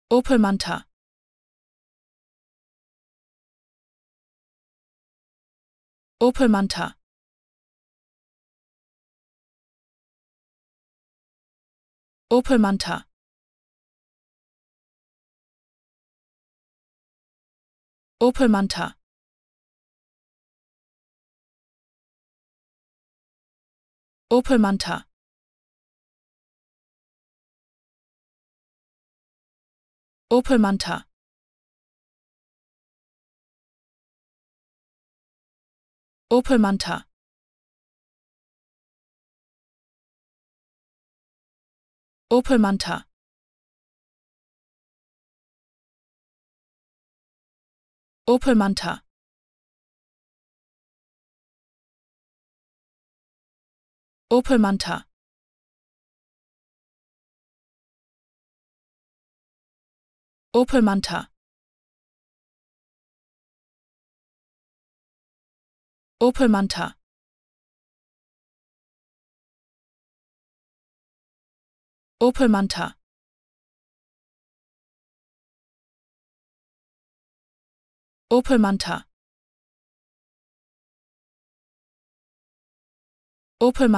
Opel Manta. Opel Manta. Opel Manta. Opel Manta. Opel Manta. Opel Manta. Opel Manta. Opel Manta. Opel Manta. Opel Manta. Opel Manta. Opel Manta. Opel Manta. Opel Manta. Opel Manta.